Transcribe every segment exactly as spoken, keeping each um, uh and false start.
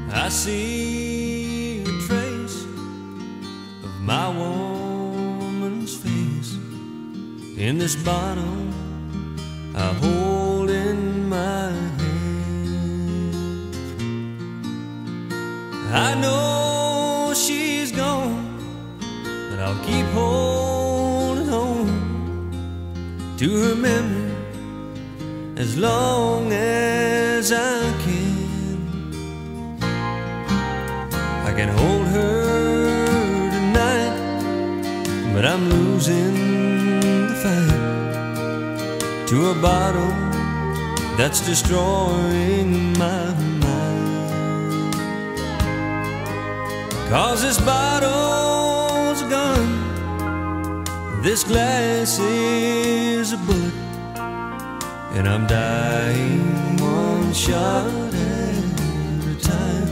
I see a trace of my woman's face in this bottle I hold in my hand. I know she's gone, but I'll keep holding on to her memory as long as I can. I can hold her tonight, but I'm losing the fight to a bottle that's destroying my mind. 'Cause this bottle's a gun, this glass is a bullet, and I'm dying one shot at a time.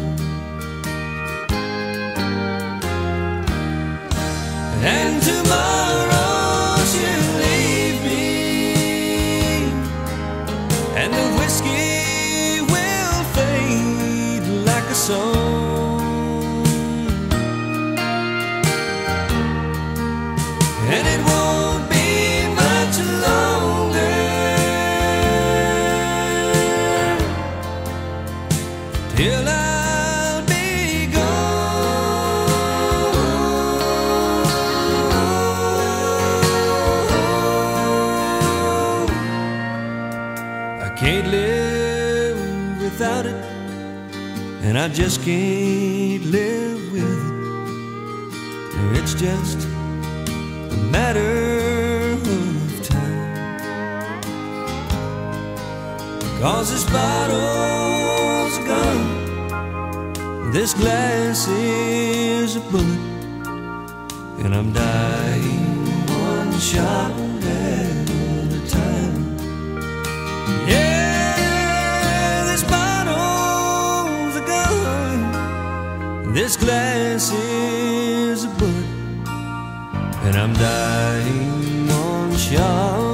And tomorrow she'll leave me, and the whiskey will fade like a song, and it won't be much longer till I'll be gone. I can't live without it, and I just can't live with it. It's just a matter of time. 'Cause this bottle's gone, this glass is a bullet, and I'm dying one shot at a time. Yeah, this bottle's a gun, this glass is a bullet, and I'm dying one shot